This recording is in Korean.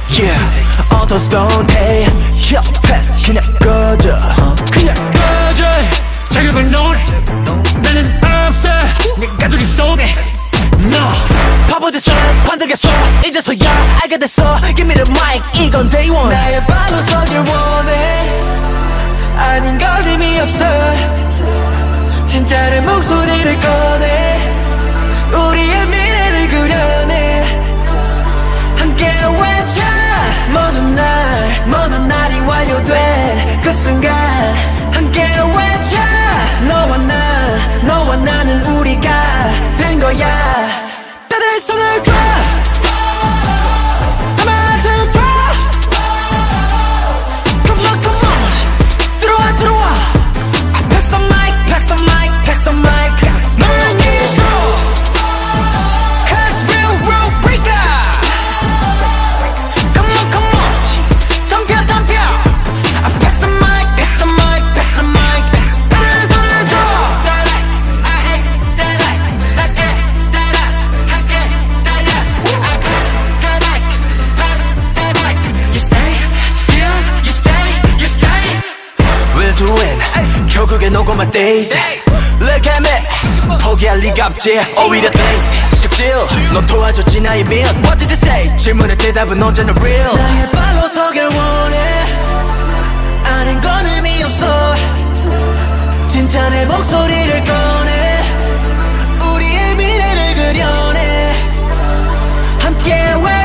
Yeah, others don't pay. Kill pass 그냥 꺼져. 그냥 꺼져. 자격을 논해. 나는 없어. 내 가두리 속에. No. 바보짓을 관두겠어. 이제서야 알게 됐어. Give me the mic. 이건 day one. 나의 발로 서길 원해. 아닌 걸 의미 없어. 진짜 내 목소리를 꺼내. 우리의 미래를 그려내. 함께 외쳐. 먼 날이 완료된 그 순간 함께 외쳐. 너와 나는 우리가 된 거야. 다들 손을 들어. 아마도 봐. Come on, come on. 들어와. Pass the mic, pass the mic, pass the mic. 너랑 이소. Cause real world breaker. Come on, come on. 덤벼. Pass the mic, pass the mic, pass the mic. 다들 손을 들어. I hate that I like it, that us. 함께 달렸어. I pass the mic, pass the mic. You stay, still, you stay. We're doing 결국엔 오고만 days. Look at me. 포기할 리가 없지. 오히려 thanks. 직접질. 넌 도와줬지 나의 민. What did they say? 질문의 대답은 언제나 real. 나의 발로 서길 원해. 아는 건 의미 없어. 진짜 내 목소리를 꺼내. 우리의 미래를 그려내. 함께